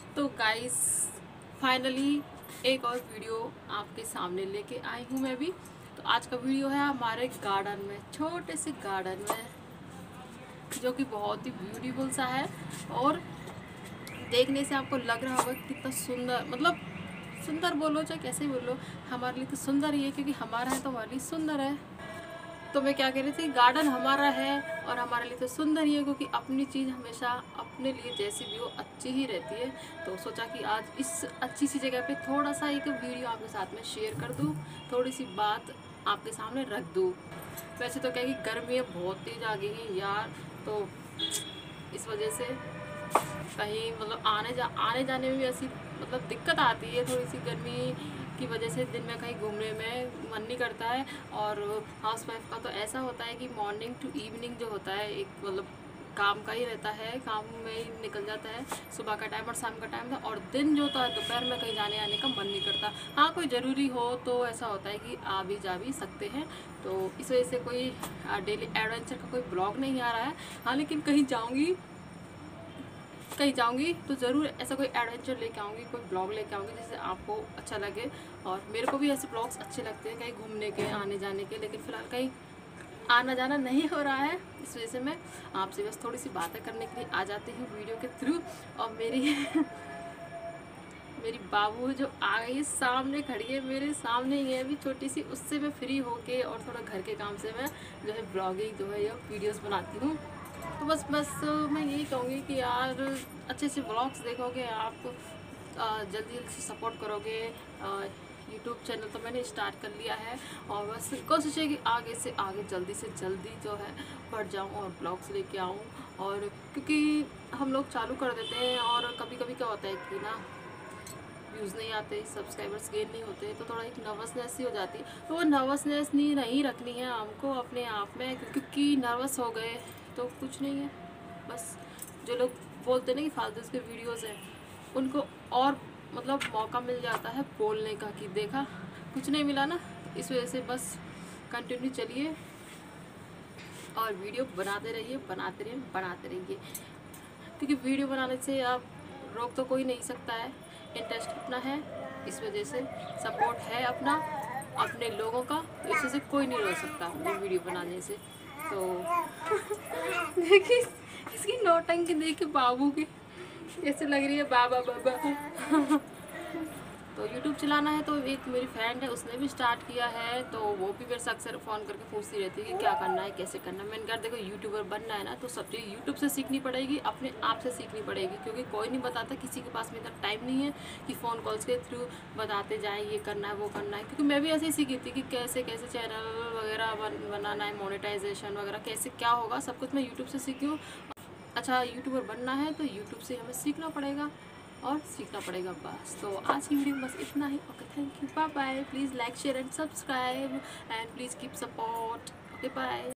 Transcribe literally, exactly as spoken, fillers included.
तो guys finally एक और वीडियो आपके सामने लेके आई हूँ मैं भी। तो आज का वीडियो है हमारे गार्डन में, छोटे से गार्डन में, जो कि बहुत ही ब्यूटीफुल सा है। और देखने से आपको लग रहा होगा कितना सुंदर, मतलब सुंदर बोलो चाहे कैसे बोलो, हमारे लिए तो सुंदर ही है, क्योंकि हमारा है तो हमारे लिए सुंदर है। तो मैं क्या कह रही थी, गार्डन हमारा है और हमारे लिए तो सुंदर ही है, क्योंकि अपनी चीज़ हमेशा अपने लिए जैसी भी हो अच्छी ही रहती है। तो सोचा कि आज इस अच्छी सी जगह पे थोड़ा सा एक वीडियो आपके साथ में शेयर कर दूँ, थोड़ी सी बात आपके सामने रख दूँ। वैसे तो क्या कि गर्मी बहुत तेज़ आ गई है यार, तो इस वजह से कहीं मतलब आने जा आने जाने में भी ऐसी मतलब दिक्कत आती है, थोड़ी सी गर्मी की वजह से दिन में कहीं घूमने में मन नहीं करता है। और हाउस वाइफ का तो ऐसा होता है कि मॉर्निंग टू इवनिंग जो होता है एक मतलब काम का ही रहता है, काम में ही निकल जाता है सुबह का टाइम और शाम का टाइम था, और दिन जो होता है दोपहर में कहीं जाने आने का मन नहीं करता। हाँ कोई ज़रूरी हो तो ऐसा होता है कि आ भी जा भी सकते हैं, तो इस वजह से कोई डेली एडवेंचर का कोई ब्लॉग नहीं आ रहा है। हाँ लेकिन कहीं जाऊँगी कहीं जाऊंगी तो ज़रूर ऐसा कोई एडवेंचर लेके आऊँगी, कोई ब्लॉग लेके आऊँगी जिससे आपको अच्छा लगे। और मेरे को भी ऐसे ब्लॉग्स अच्छे लगते हैं कहीं घूमने के, आने जाने के, लेकिन फ़िलहाल कहीं आना जाना नहीं हो रहा है, इस वजह से मैं आपसे बस थोड़ी सी बातें करने के लिए आ जाती हूँ वीडियो के थ्रू। और मेरी मेरी बाबू जो आ गई है, सामने खड़ी है, मेरे सामने ही है अभी छोटी सी, उससे मैं फ्री होके और थोड़ा घर के काम से मैं जो है ब्लॉगिंग जो है या वीडियोस बनाती हूँ। तो बस बस मैं यही कहूँगी कि यार अच्छे से ब्लॉग्स देखोगे आप, जल्दी जल्दी से सपोर्ट करोगे। यूट्यूब चैनल तो मैंने स्टार्ट कर लिया है और बस कोशिश है कि आगे से आगे जल्दी से जल्दी जो है बढ़ जाऊँ और ब्लॉग्स लेके आऊँ। और क्योंकि हम लोग चालू कर देते हैं और कभी कभी क्या होता है कि ना व्यूज़ नहीं आते, सब्सक्राइबर्स गेन नहीं होते, तो थोड़ा एक नर्वसनेस ही हो जाती है। तो वो नर्वसनेस नहीं नहीं रखनी है हमको अपने आप में, क्योंकि नर्वस हो गए तो कुछ नहीं है। बस जो लोग बोलते हैं ना कि फालतू के वीडियोज़ हैं, उनको और मतलब मौका मिल जाता है बोलने का कि देखा कुछ नहीं मिला ना। इस वजह से बस कंटिन्यू चलिए और वीडियो बनाते रहिए बनाते रहिए बनाते रहिए, क्योंकि वीडियो बनाने से आप रोक तो कोई नहीं सकता है, इंटरेस्ट अपना है, इस वजह से सपोर्ट है अपना अपने लोगों का, तो इस वजह से कोई नहीं रोक सकता ये वीडियो बनाने से। तो देखिए इसकी नौटंकी देखिए बाबू की कैसे लग रही है, बाबा बाबा। तो यूट्यूब चलाना है तो एक मेरी फ्रेंड है उसने भी स्टार्ट किया है, तो वो भी मेरे से अक्सर फ़ोन करके पूछती रहती है कि क्या करना है कैसे करना है। मैंने कहा देखो यूट्यूबर बनना है ना तो सब चीज़ यूट्यूब से सीखनी पड़ेगी, अपने आप से सीखनी पड़ेगी, क्योंकि कोई नहीं बताता, किसी के पास में इतना टाइम नहीं है कि फ़ोन कॉल्स के थ्रू बताते जाएँ ये करना है वो करना है। क्योंकि मैं भी ऐसे ही सीखी थी कि कैसे कैसे चैनल वगैरह बन बनाना है, मोनेटाइजेशन वगैरह कैसे क्या होगा, सब कुछ मैं यूट्यूब से सीखी हूँ। अच्छा यूट्यूबर बनना है तो यूट्यूब से हमें सीखना पड़ेगा और सीखना पड़ेगा बस। तो आज की वीडियो में बस इतना ही। Okay thank you, bye bye, please like share and subscribe and please keep support. Okay bye.